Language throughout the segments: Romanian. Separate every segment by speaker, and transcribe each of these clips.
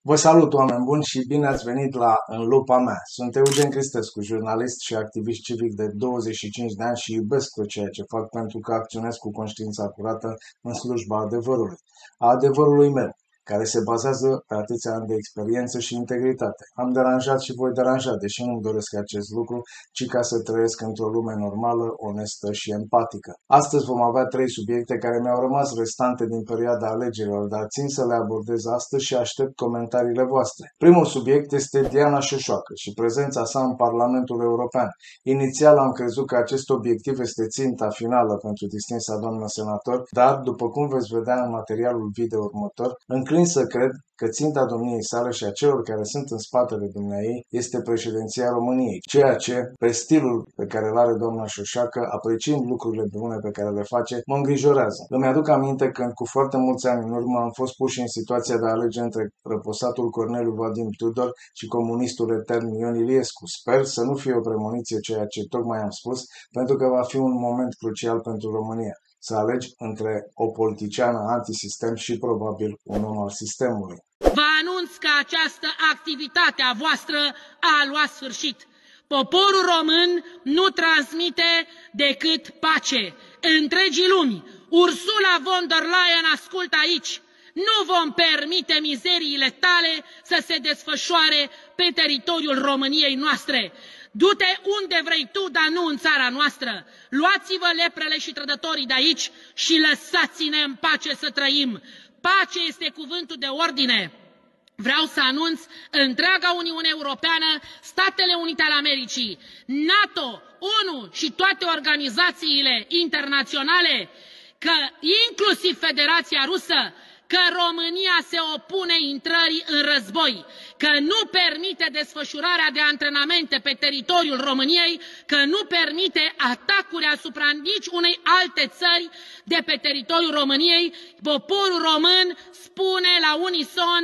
Speaker 1: Vă salut, oameni buni, și bine ați venit la În lupa mea. Sunt Eugen Cristescu, jurnalist și activist civic de 25 de ani și iubesc tot ceea ce fac pentru că acționez cu conștiința curată în slujba adevărului. A adevărului meu, care se bazează pe atâția ani de experiență și integritate. Am deranjat și voi deranja, deși nu-mi doresc acest lucru, ci ca să trăiesc într-o lume normală, onestă și empatică. Astăzi vom avea 3 subiecte care mi-au rămas restante din perioada alegerilor, dar țin să le abordez astăzi și aștept comentariile voastre. Primul subiect este Diana Șoșoacă și prezența sa în Parlamentul European. Inițial am crezut că acest obiectiv este ținta finală pentru distinsa doamnă senator, dar, după cum veți vedea în materialul video următor, înclin să cred că ținta domniei sale și a celor care sunt în spatele dumneaei este președinția României, ceea ce, pe stilul pe care îl are doamna Șoșoacă, apreciind lucrurile bune pe care le face, mă îngrijorează. Îmi aduc aminte că cu foarte mulți ani în urmă am fost puși în situația de a alege între răposatul Corneliu Vadim Tudor și comunistul etern Ion Iliescu. Sper să nu fie o premoniție ceea ce tocmai am spus, pentru că va fi un moment crucial pentru România. Să alegi între o politiciană antisistem și probabil un om al sistemului.
Speaker 2: Vă anunț că această activitate a voastră a luat sfârșit. Poporul român nu transmite decât pace. Întregii lumi, Ursula von der Leyen ascultă aici. Nu vom permite mizeriile tale să se desfășoare pe teritoriul României noastre. Du-te unde vrei tu, dar nu în țara noastră. Luați-vă leprele și trădătorii de aici și lăsați-ne în pace să trăim. Pace este cuvântul de ordine. Vreau să anunț întreaga Uniune Europeană, Statele Unite ale Americii, NATO, ONU și toate organizațiile internaționale, că inclusiv Federația Rusă, că România se opune intrării în război, că nu permite desfășurarea de antrenamente pe teritoriul României, că nu permite atacuri asupra nici unei alte țări de pe teritoriul României. Poporul român spune la unison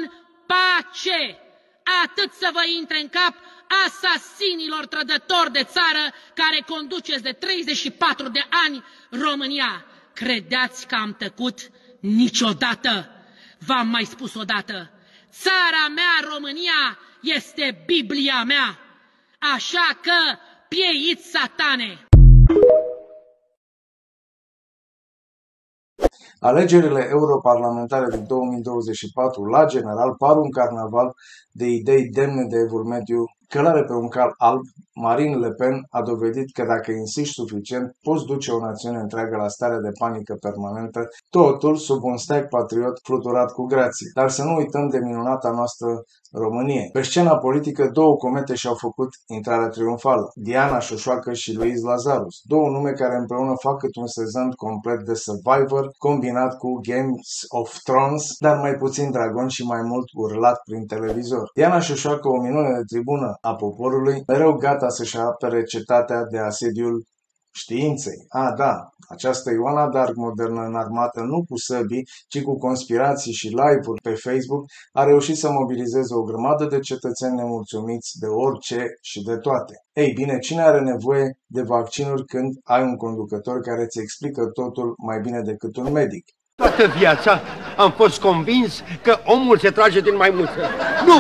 Speaker 2: pace! Atât să vă intre în cap asasinilor trădători de țară care conduceți de 34 de ani România. Credeați că am tăcut? Niciodată! V-am mai spus odată, țara mea, România, este Biblia mea, așa că pieiți satane!
Speaker 1: Alegerile europarlamentare din 2024, la general, par un carnaval de idei demne de evul mediu. Călare pe un cal alb, Marine Le Pen a dovedit că dacă insiști suficient, poți duce o națiune întreagă la starea de panică permanentă, totul sub un steag patriot fluturat cu grație. Dar să nu uităm de minunata noastră Românie. Pe scena politică, 2 comete și-au făcut intrarea triumfală, Diana Șoșoacă și Luiz Lazarus, 2 nume care împreună fac cât un sezon complet de Survivor, combinat cu Games of Thrones, dar mai puțin dragon și mai mult urlat prin televizor. Diana Șoșoacă, o minune de tribună a poporului, mereu gata să-și apere cetatea de asediul științei. Da, această Ioana Dark modernă înarmată nu cu săbii, ci cu conspirații și live-uri pe Facebook, a reușit să mobilizeze o grămadă de cetățeni nemulțumiți de orice și de toate. Ei bine, cine are nevoie de vaccinuri când ai un conducător care îți explică totul mai bine decât un medic?
Speaker 3: Toată viața am fost convins că omul se trage din maimuță. Nu!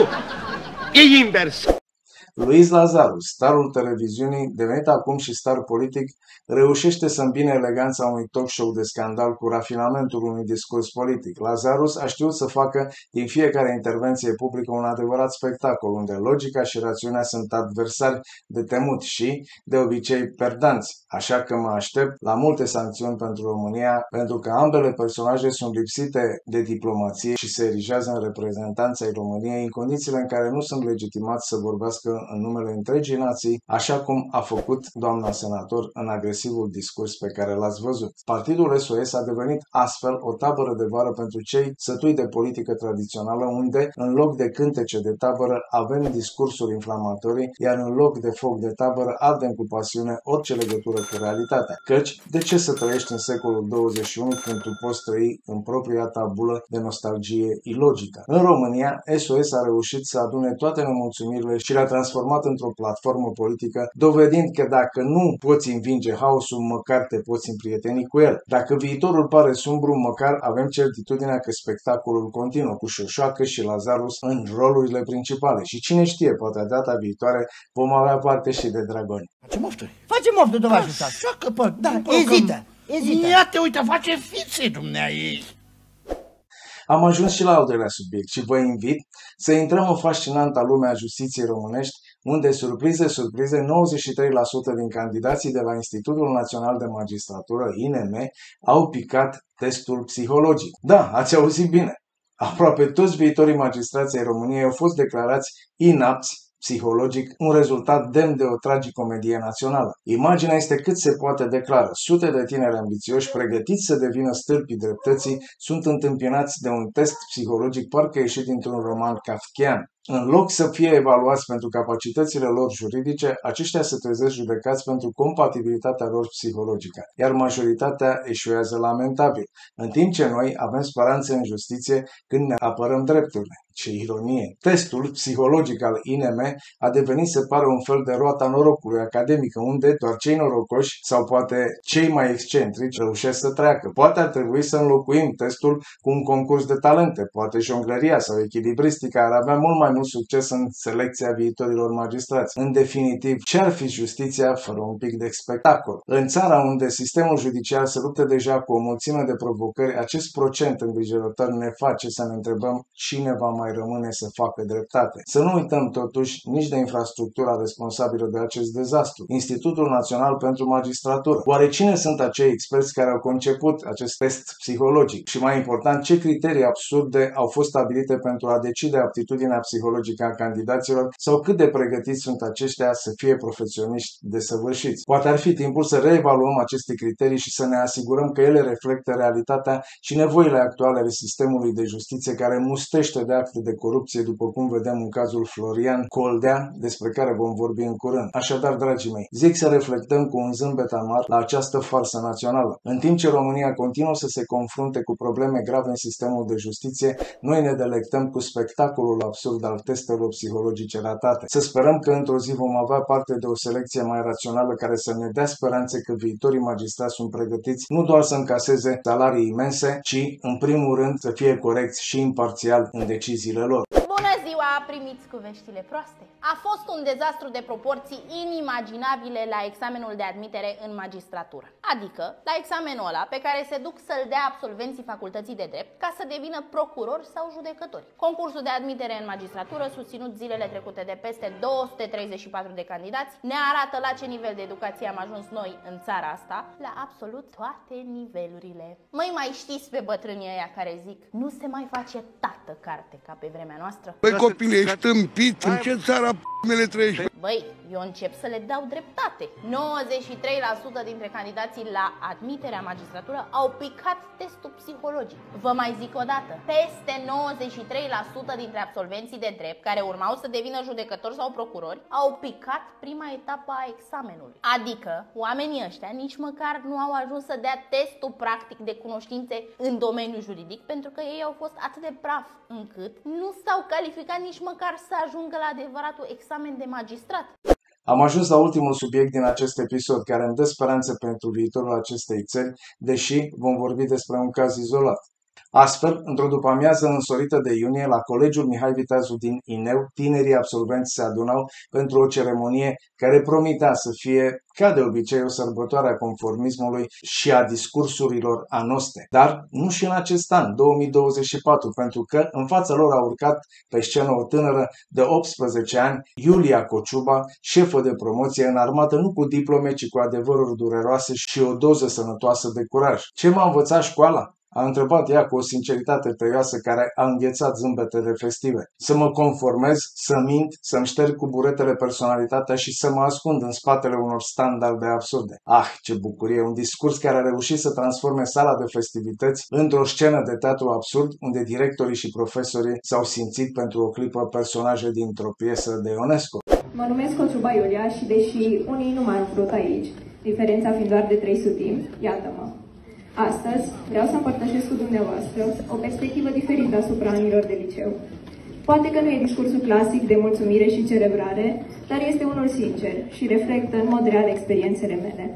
Speaker 3: E invers!
Speaker 1: Luiz Lazarus, starul televiziunii, devenit acum și star politic, reușește să îmbine eleganța unui talk show de scandal cu rafinamentul unui discurs politic. Lazarus a știut să facă din fiecare intervenție publică un adevărat spectacol, unde logica și rațiunea sunt adversari de temut și, de obicei, perdanți. Așa că mă aștept la multe sancțiuni pentru România, pentru că ambele personaje sunt lipsite de diplomație și se erigează în reprezentanța ai României în condițiile în care nu sunt legitimați să vorbească în numele întregii nații, așa cum a făcut doamna senator în agresivul discurs pe care l-ați văzut. Partidul SOS a devenit astfel o tabără de vară pentru cei sătui de politică tradițională, unde, în loc de cântece de tabără, avem discursuri inflamatorii, iar în loc de foc de tabără, ardem cu pasiune orice legătură cu realitatea. Căci, de ce să trăiești în secolul 21 când tu poți trăi în propria ta bulă de nostalgie ilogică? În România, SOS a reușit să adune toate nemulțumirile și le-a transformat transformat într-o platformă politică, dovedind că dacă nu poți învinge haosul, măcar te poți împrieteni cu el. Dacă viitorul pare sumbru, măcar avem certitudinea că spectacolul continuă cu Șoșoacă și Lazarus în rolurile principale. Și cine știe, poate data viitoare vom avea parte și de dragoni.
Speaker 4: Facem mofturi.
Speaker 5: Facem moftă, doamne.
Speaker 4: Așa că, bă,
Speaker 5: Da, ezită.
Speaker 4: Ia te uite, face fițe dumneai.
Speaker 1: Am ajuns și la al doilea subiect și vă invit să intrăm în fascinanta lume a justiției românești, unde, surprize, 93% din candidații de la Institutul Național de Magistratură, INM, au picat testul psihologic. Da, ați auzit bine! Aproape toți viitorii magistrații ai României au fost declarați inapți psihologic, un rezultat demn de o tragicomedie națională. Imaginea este cât se poate de clară. Sute de tineri ambițioși, pregătiți să devină stâlpii dreptății, sunt întâmpinați de un test psihologic parcă ieșit dintr-un roman kafkian. În loc să fie evaluați pentru capacitățile lor juridice, aceștia se trezesc judecați pentru compatibilitatea lor psihologică, iar majoritatea eșuează lamentabil, în timp ce noi avem speranțe în justiție când ne apărăm drepturile. Ce ironie! Testul psihologic al INM a devenit, se pare, un fel de roata norocului academică, unde doar cei norocoși sau poate cei mai excentrici reușesc să treacă. Poate ar trebui să înlocuim testul cu un concurs de talente, poate jongleria sau echilibristica ar avea mult mai mult succes în selecția viitorilor magistrați. În definitiv, ce-ar fi justiția fără un pic de spectacol? În țara unde sistemul judiciar se luptă deja cu o mulțime de provocări, acest procent îngrijorător ne face să ne întrebăm cine va mai rămâne să facă dreptate. Să nu uităm totuși nici de infrastructura responsabilă de acest dezastru, Institutul Național pentru Magistratură. Oare cine sunt acei experți care au conceput acest test psihologic? Și mai important, ce criterii absurde au fost stabilite pentru a decide aptitudinea psihologică a candidaților sau cât de pregătiți sunt aceștia să fie profesioniști desăvârșiți? Poate ar fi timpul să reevaluăm aceste criterii și să ne asigurăm că ele reflectă realitatea și nevoile actuale ale sistemului de justiție, care mustește de acte de corupție, după cum vedem în cazul Florian Coldea, despre care vom vorbi în curând. Așadar, dragii mei, zic să reflectăm cu un zâmbet amar la această farsă națională. În timp ce România continuă să se confrunte cu probleme grave în sistemul de justiție, noi ne delectăm cu spectacolul absurd al testelor psihologice ratate. Să sperăm că într-o zi vom avea parte de o selecție mai rațională care să ne dea speranțe că viitorii magistrați sunt pregătiți nu doar să încaseze salarii imense, ci, în primul rând, să fie corecți și imparțial în deciziile lor.
Speaker 6: Bună ziua, primiți cu veștile proaste. A fost un dezastru de proporții inimaginabile la examenul de admitere în magistratură. Adică la examenul ăla pe care se duc să-l dea absolvenții facultății de drept ca să devină procurori sau judecători. Concursul de admitere în magistratură, susținut zilele trecute de peste 234 de candidați, ne arată la ce nivel de educație am ajuns noi în țara asta, la absolut toate nivelurile. Măi, mai știți pe bătrânii ăia care zic, nu se mai face tată carte ca pe vremea noastră?
Speaker 7: Băi, copile, ești tâmpit? În ce țară mele trăiești?
Speaker 6: Băi, eu încep să le dau dreptate. 93% dintre candidații la admiterea magistratură au picat testul psihologic. Vă mai zic o dată, peste 93% dintre absolvenții de drept care urmau să devină judecători sau procurori au picat prima etapă a examenului. Adică, oamenii ăștia nici măcar nu au ajuns să dea testul practic de cunoștințe în domeniul juridic, pentru că ei au fost atât de bravi încât nu s-au calificat nici măcar să ajungă la adevăratul examen de magistrat.
Speaker 1: Am ajuns la ultimul subiect din acest episod, care îmi dă speranțe pentru viitorul acestei țări, deși vom vorbi despre un caz izolat. Astfel, într-o după-amiază însorită de iunie, la Colegiul Mihai Viteazu din Ineu, tinerii absolvenți se adunau pentru o ceremonie care promitea să fie, ca de obicei, o sărbătoare a conformismului și a discursurilor anoste. Dar nu și în acest an, 2024, pentru că în fața lor a urcat pe scenă o tânără de 18 ani, Iulia Cociuba, șefă de promoție înarmată nu cu diplome, ci cu adevăruri dureroase și o doză sănătoasă de curaj. Ce m-a învățat școala? A întrebat ea cu o sinceritate tăioasă care a înghețat zâmbetele festive. Să mă conformez, să mint, să-mi șterg cu buretele personalitatea și să mă ascund în spatele unor standarde absurde. Ah, ce bucurie! Un discurs care a reușit să transforme sala de festivități într-o scenă de teatru absurd, unde directorii și profesorii s-au simțit pentru o clipă personaje dintr-o piesă de Ionesco.
Speaker 8: Mă numesc Cociuba Iulia și deși unii nu m-au vrut aici, diferența fiind doar de 3 sutimi, iată-mă. Astăzi vreau să împărtășesc cu dumneavoastră o perspectivă diferită asupra anilor de liceu. Poate că nu e discursul clasic de mulțumire și celebrare, dar este unul sincer și reflectă în mod real experiențele mele.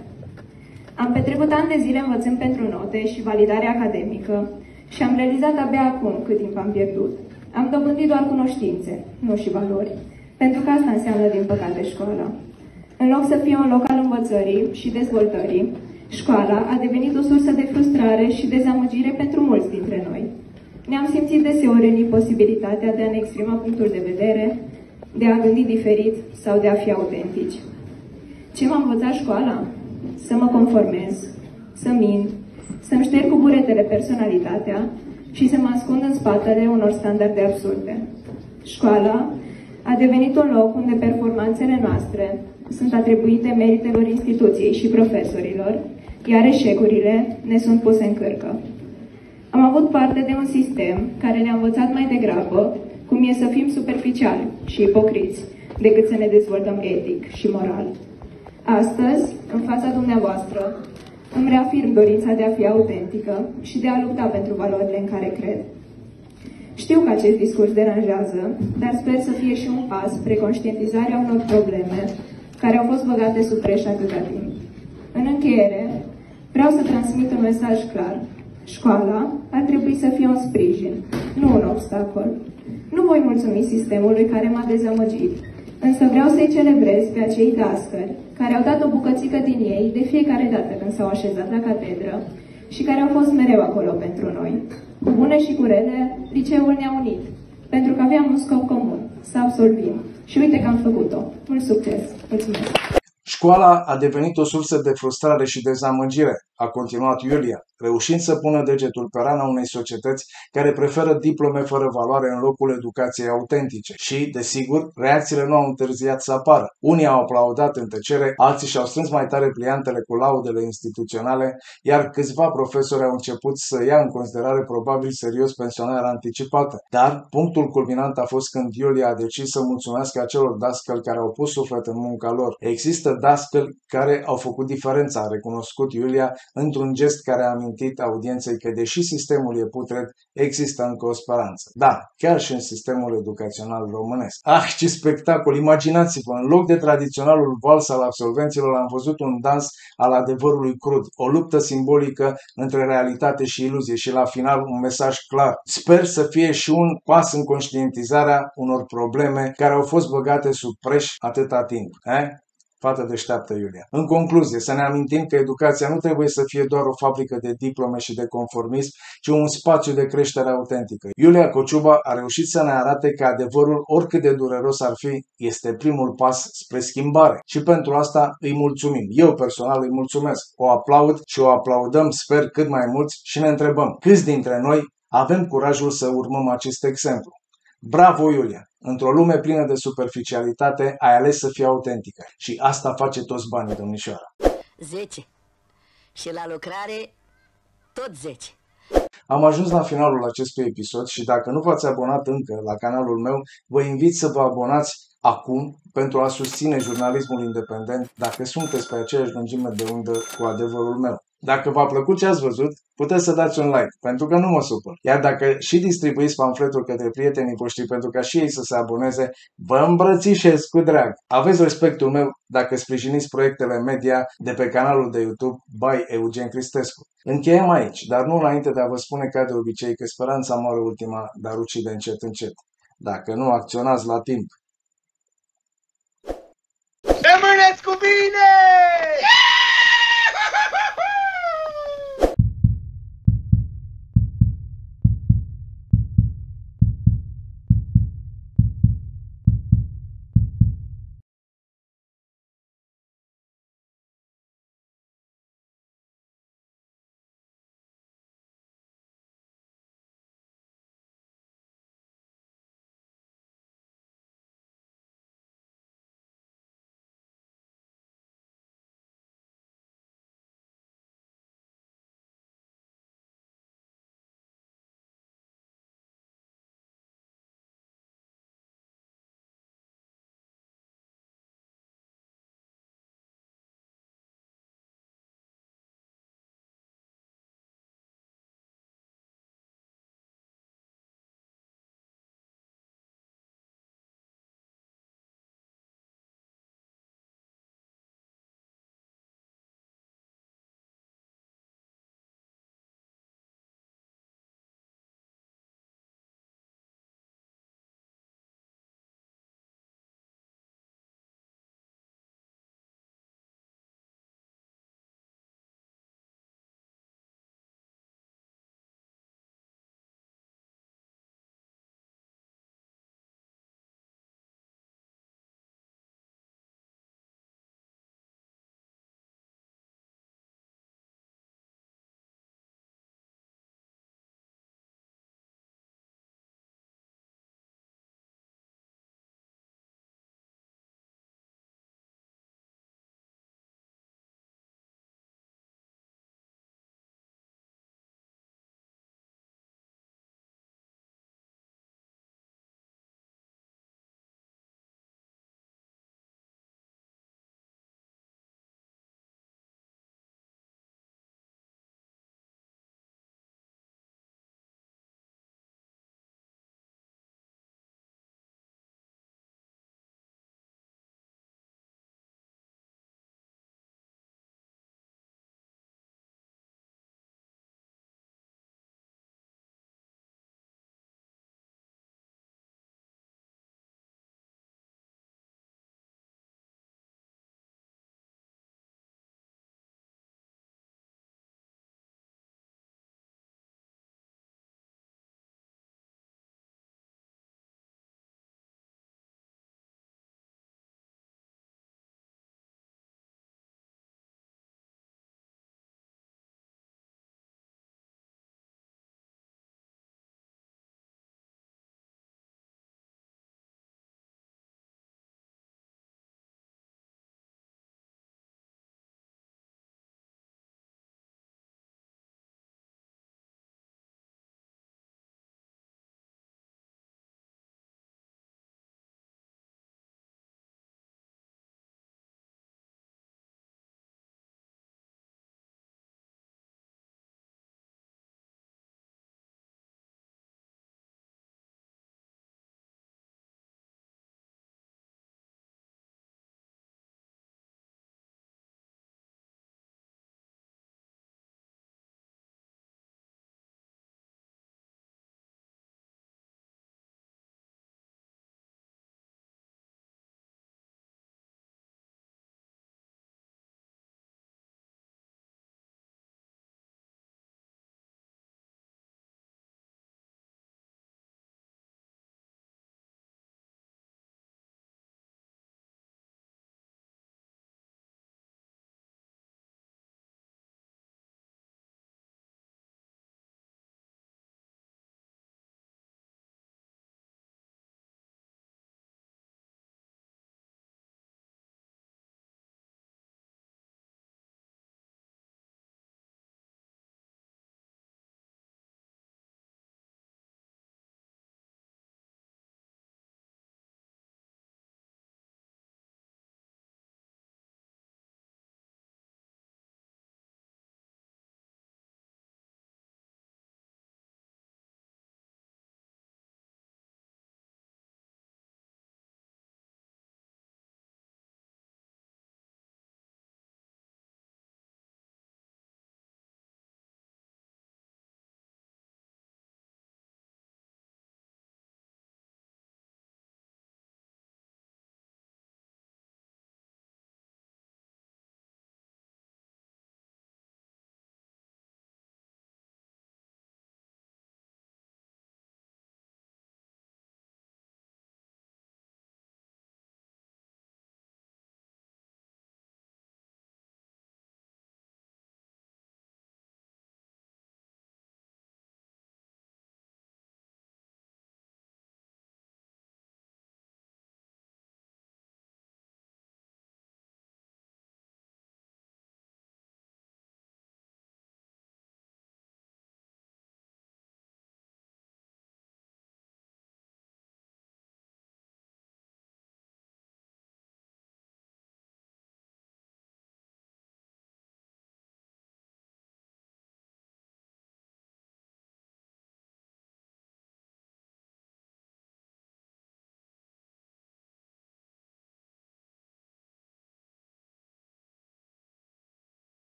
Speaker 8: Am petrecut ani de zile învățând pentru note și validare academică și am realizat abia acum cât timp am pierdut. Am dobândit doar cunoștințe, nu și valori, pentru că asta înseamnă, din păcate, școala. În loc să fie un loc al învățării și dezvoltării, școala a devenit o sursă de frustrare și dezamăgire pentru mulți dintre noi. Ne-am simțit deseori în imposibilitatea de a ne exprima punctul de vedere, de a gândi diferit sau de a fi autentici. Ce m-a învățat școala? Să mă conformez, să mint, să-mi șterg cu buretele personalitatea și să mă ascund în spatele unor standarde absurde. Școala a devenit un loc unde performanțele noastre sunt atribuite meritelor instituției și profesorilor, iar eșecurile ne sunt puse în cârcă. Am avut parte de un sistem care ne-a învățat mai degrabă cum e să fim superficiali și ipocriți decât să ne dezvoltăm etic și moral. Astăzi, în fața dumneavoastră, îmi reafirm dorința de a fi autentică și de a lupta pentru valorile în care cred. Știu că acest discurs deranjează, dar sper să fie și un pas spre conștientizarea unor probleme care au fost băgate sub preș atâta timp. În încheiere, vreau să transmit un mesaj clar. Școala ar trebui să fie un sprijin, nu un obstacol. Nu voi mulțumi sistemului care m-a dezamăgit, însă vreau să-i celebrez pe acei dascăli care au dat o bucățică din ei de fiecare dată când s-au așezat la catedră și care au fost mereu acolo pentru noi. Cu bune și cu rele, liceul ne-a unit, pentru că aveam un scop comun, să absolvim. Și uite că am făcut-o. Mult succes! Mulțumesc!
Speaker 1: Școala a devenit o sursă de frustrare și dezamăgire, a continuat Iulia, reușind să pună degetul pe rana unei societăți care preferă diplome fără valoare în locul educației autentice. Și, desigur, reacțiile nu au întârziat să apară. Unii au aplaudat în tăcere, alții și-au strâns mai tare pliantele cu laudele instituționale, iar câțiva profesori au început să ia în considerare probabil serios pensionarea anticipată. Dar punctul culminant a fost când Iulia a decis să mulțumească acelor dascăli care au pus suflet în munca lor. Există dascăli care au făcut diferența, a recunoscut Iulia, într-un gest care a amintit audienței că, deși sistemul e putred, există încă o speranță. Da, chiar și în sistemul educațional românesc. Ah, ce spectacol! Imaginați-vă, în loc de tradiționalul vals al absolvenților, am văzut un dans al adevărului crud, o luptă simbolică între realitate și iluzie și, la final, un mesaj clar. Sper să fie și un pas în conștientizarea unor probleme care au fost băgate sub preș atâta timp. Fată deșteaptă, Iulia. În concluzie, să ne amintim că educația nu trebuie să fie doar o fabrică de diplome și de conformism, ci un spațiu de creștere autentică. Iulia Cociuba a reușit să ne arate că adevărul, oricât de dureros ar fi, este primul pas spre schimbare. Și pentru asta îi mulțumim. Eu personal îi mulțumesc. O aplaud și o aplaudăm, sper, cât mai mulți și ne întrebăm câți dintre noi avem curajul să urmăm acest exemplu. Bravo, Iulia! Într-o lume plină de superficialitate, ai ales să fii autentică. Și asta face toți banii, domnișoara.
Speaker 5: 10. Și la lucrare, tot 10.
Speaker 1: Am ajuns la finalul acestui episod și dacă nu v-ați abonat încă la canalul meu, vă invit să vă abonați acum pentru a susține jurnalismul independent dacă sunteți pe aceeași lungime de undă cu adevărul meu. Dacă v-a plăcut ce ați văzut, puteți să dați un like, pentru că nu mă supăr. Iar dacă și distribuiți pamfletul către prietenii voștri pentru ca și ei să se aboneze, vă îmbrățișez cu drag. Aveți respectul meu dacă sprijiniți proiectele media de pe canalul de YouTube by Eugen Cristescu. Încheiem aici, dar nu înainte de a vă spune ca de obicei că speranța moare ultima, dar ucide încet încet. Dacă nu acționați la timp.
Speaker 3: Rămâneți cu bine!